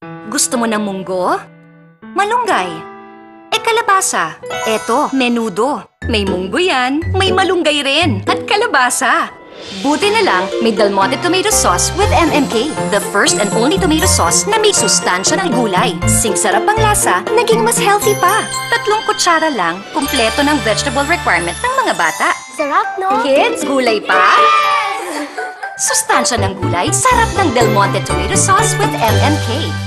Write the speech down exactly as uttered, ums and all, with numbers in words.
Gusto mo ng munggo? Malunggay. Eh, kalabasa. Eto, menudo. May munggo yan, may malunggay rin, at kalabasa. Buti na lang, may Del Monte tomato sauce with M M K. The first and only tomato sauce na may sustansya ng gulay. Sing sarap ang lasa, naging mas healthy pa. Tatlong kutsara lang, kumpleto ng vegetable requirement ng mga bata. Sarap, no? Kids, gulay pa? Sustansya ng gulay, sarap ng Del Monte tomato sauce with M M K.